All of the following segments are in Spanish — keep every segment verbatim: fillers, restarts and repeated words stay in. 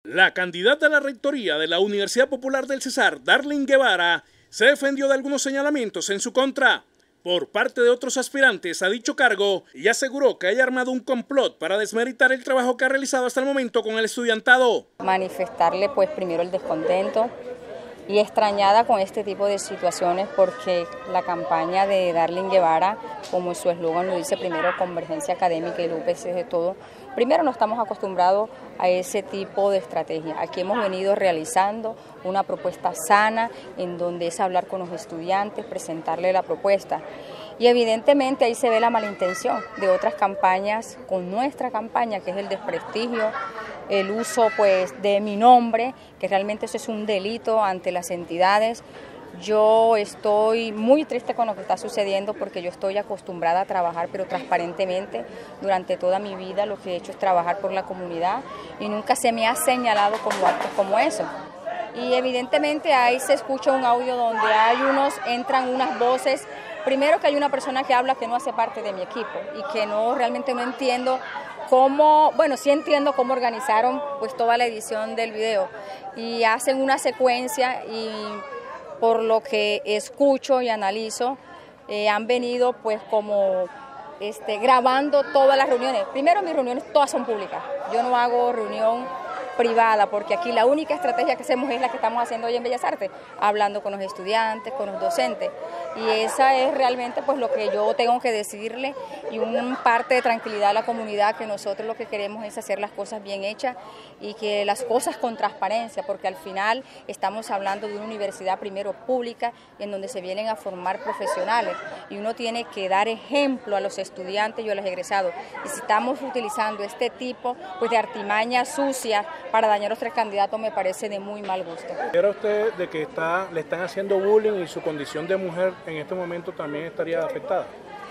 La candidata a la rectoría de la Universidad Popular del Cesar, Darling Guevara, se defendió de algunos señalamientos en su contra por parte de otros aspirantes a dicho cargo y aseguró que haya armado un complot para desmeritar el trabajo que ha realizado hasta el momento con el estudiantado. Manifestarle pues primero el descontento y extrañada con este tipo de situaciones porque la campaña de Darling Guevara, como su eslogan lo dice, primero convergencia académica y luego de todo, primero no estamos acostumbrados a ese tipo de estrategia. Aquí hemos venido realizando una propuesta sana en donde es hablar con los estudiantes, presentarle la propuesta. Y evidentemente ahí se ve la malintención de otras campañas con nuestra campaña, que es el desprestigio, el uso pues de mi nombre, que realmente eso es un delito ante las entidades. Yo estoy muy triste con lo que está sucediendo porque yo estoy acostumbrada a trabajar, pero transparentemente durante toda mi vida lo que he hecho es trabajar por la comunidad y nunca se me ha señalado como actos como eso. Y evidentemente ahí se escucha un audio donde hay unos, entran unas voces. Primero que hay una persona que habla que no hace parte de mi equipo y que no realmente no entiendo cómo, bueno, sí entiendo cómo organizaron pues toda la edición del video y hacen una secuencia y por lo que escucho y analizo eh, han venido pues como este, grabando todas las reuniones. Primero mis reuniones todas son públicas, yo no hago reunión privada, porque aquí la única estrategia que hacemos es la que estamos haciendo hoy en Bellas Artes, hablando con los estudiantes, con los docentes, y esa es realmente pues lo que yo tengo que decirle y un parte de tranquilidad a la comunidad, que nosotros lo que queremos es hacer las cosas bien hechas y que las cosas con transparencia, porque al final estamos hablando de una universidad primero pública en donde se vienen a formar profesionales y uno tiene que dar ejemplo a los estudiantes y a los egresados, y si estamos utilizando este tipo pues de artimañas sucias para dañar a los tres candidatos me parece de muy mal gusto. ¿Era usted de que está, le están haciendo bullying y su condición de mujer en este momento también estaría afectada?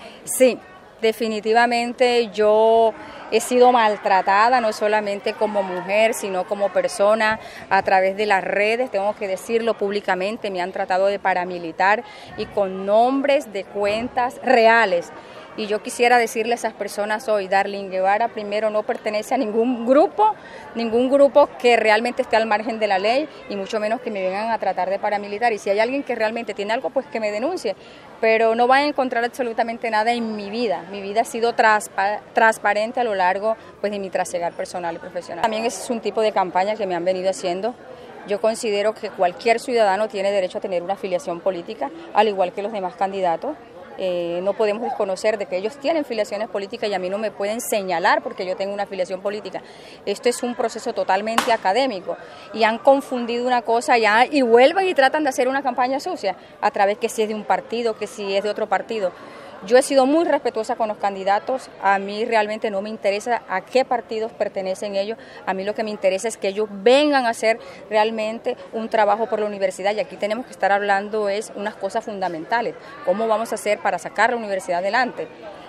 Sí, definitivamente yo he sido maltratada, no solamente como mujer, sino como persona a través de las redes, tengo que decirlo públicamente, me han tratado de paramilitar y con nombres de cuentas reales. Y yo quisiera decirle a esas personas hoy, Darling Guevara primero no pertenece a ningún grupo, ningún grupo que realmente esté al margen de la ley y mucho menos que me vengan a tratar de paramilitar. Y si hay alguien que realmente tiene algo, pues que me denuncie. Pero no van a encontrar absolutamente nada en mi vida. Mi vida ha sido transpa transparente a lo largo pues, de mi trasegar personal y profesional. También ese es un tipo de campaña que me han venido haciendo. Yo considero que cualquier ciudadano tiene derecho a tener una afiliación política, al igual que los demás candidatos. Eh, no podemos desconocer de que ellos tienen filiaciones políticas y a mí no me pueden señalar porque yo tengo una afiliación política. Esto es un proceso totalmente académico y han confundido una cosa ya y vuelven y tratan de hacer una campaña sucia a través que si es de un partido, que si es de otro partido. Yo he sido muy respetuosa con los candidatos, a mí realmente no me interesa a qué partidos pertenecen ellos, a mí lo que me interesa es que ellos vengan a hacer realmente un trabajo por la universidad y aquí tenemos que estar hablando es unas cosas fundamentales, cómo vamos a hacer para sacar la universidad adelante.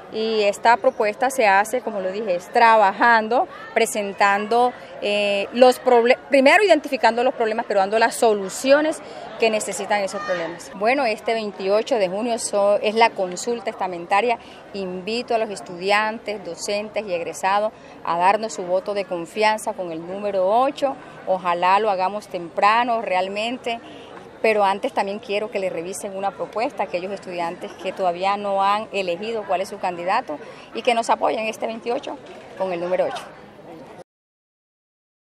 Y esta propuesta se hace, como lo dije, es trabajando, presentando eh, los problemas, primero identificando los problemas, pero dando las soluciones que necesitan esos problemas. Bueno, este veintiocho de junio so, es la consulta estamentaria. Invito a los estudiantes, docentes y egresados a darnos su voto de confianza con el número ocho. Ojalá lo hagamos temprano realmente. Pero antes también quiero que le revisen una propuesta a aquellos estudiantes que todavía no han elegido cuál es su candidato y que nos apoyen este veintiocho con el número ocho.